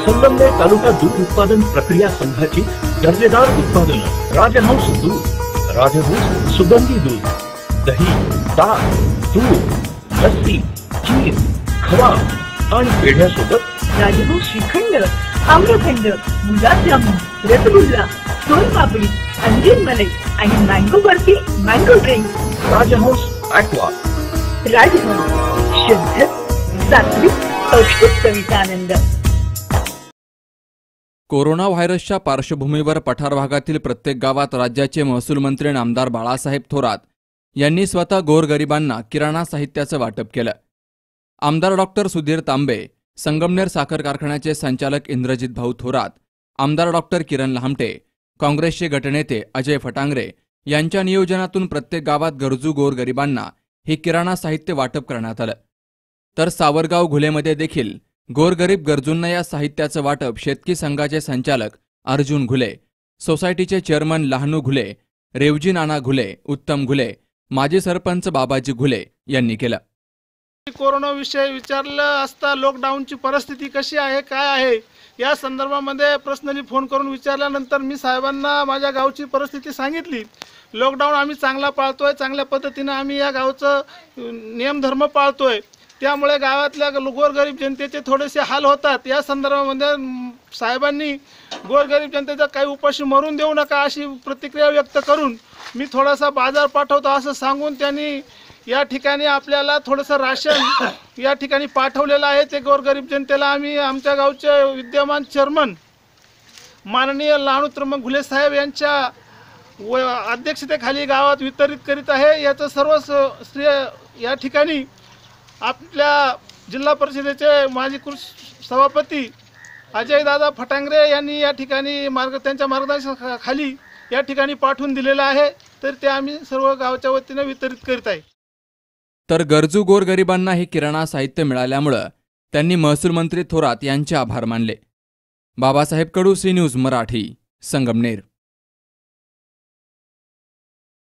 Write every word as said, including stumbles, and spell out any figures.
संगमनेर तालुका दूध उत्पादन प्रक्रिया संघाची दर्जेदार उत्पादन राजहंस दूध, राजहंस सुगंधी दूध, दही, ताक, तूप, लस्सी, खीर, खवा आणि पेढ्यासोबत राजहंस श्रीखंड, आम्रखंड, गुलाबजामुन, रसगुल्ला, सोनपापडी, अंजीर मलाई आणि mango barfi, mango drink. Rajhans aqua. Rajhans शुद्ध सात्विक पौष्टिक चवीचा आनंद. कोरोना व्हायरसच्या पार्श्वभूमीवर पठार भागातील प्रत्येक गावात राज्याचे महसूल मंत्री आमदार बाळासाहेब थोरात यांनी स्वतः गोरगरिबांना किराणा साहित्याचं वाटप केलं. आमदार डॉक्टर सुधीर तांबे, संगमनेर साखर कारखान्याचे संचालक इंद्रजित भाऊ थोरात, आमदार डॉक्टर किरण लहामटे, काँग्रेसचे गटनेते अजय फटांगरे यांच्या नियोजनातून प्रत्येक गावात गरजू गोरगरिबांना हे किराणा साहित्य वाटप करण्यात आलं. तर सावरगाव घुलेमध्ये देखील गोरगरीब गरजूंना या साहित्याचं वाटप शेतकी संघाचे संचालक अर्जुन घुले, सोसायटीचे चेअरमन लहानू घुले, रेवजी नाना घुले, उत्तम घुले, माजी सरपंच बाबाजी घुले यांनी केलं. कोरोना विषय विचारलं असता लॉकडाऊनची परिस्थिती कशी आहे, काय आहे या संदर्भामध्ये पर्सनली फोन करून विचारल्यानंतर मी साहेबांना माझ्या गावची परिस्थिती सांगितली. लॉकडाऊन आम्ही चांगला पाळतोय, चांगल्या पद्धतीने आम्ही या गावचं नियमधर्म पाळतोय. त्यामुळे गावातल्या गोरगरीब जनतेचे थोडेसे हाल होतात. या संदर्भामध्ये साहेबांनी गोरगरीब जनतेचा काही उपाशी मरून देऊ नका अशी प्रतिक्रिया व्यक्त करून मी थोडासा बाजार पाठवतो असं सांगून त्यांनी या ठिकाणी आपल्याला थोडंसं राशन या ठिकाणी पाठवलेलं आहे. ते गोरगरीब जनतेला आम्ही आमच्या गावचे विद्यमान चेअरमन माननीय लहानू त्र्यंबक घुले साहेब यांच्या व अध्यक्षतेखाली गावात वितरित करीत आहे. याचं सर्व श्रेय या ठिकाणी आपल्या जिल्हा परिषदेचे माजी कृषी सभापती अजयदादा फटांगरे यांनी या ठिकाणी मार्ग त्यांच्या मार्गदर्शनाखाली या ठिकाणी पाठवून दिलेलं आहे. तर ते आम्ही सर्व गावच्या वतीने वितरित करीत आहे. तर गरजू गोरगरिबांना हे किराणा साहित्य मिळाल्यामुळं त्यांनी महसूल मंत्री थोरात यांचे आभार मानले. Babasaheb Kadu, C news Marathi, Sangamner.